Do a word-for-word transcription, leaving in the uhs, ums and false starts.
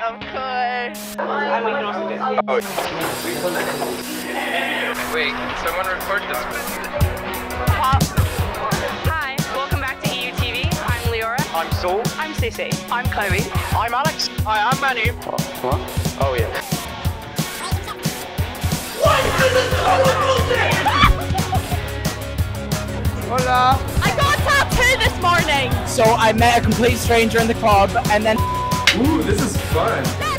Of course. And we can also do it. Oh. Wait, can someone record this? Hi, welcome back to E U T V. I'm Leora. I'm Saul. I'm Cece. I'm Chloe. I'm Alex. Hi, I'm Manu. Oh, what? Oh, yeah. What is this bullshit? Hola. I got a tattoo this morning. So I met a complete stranger in the club and then... Ooh, this is fun.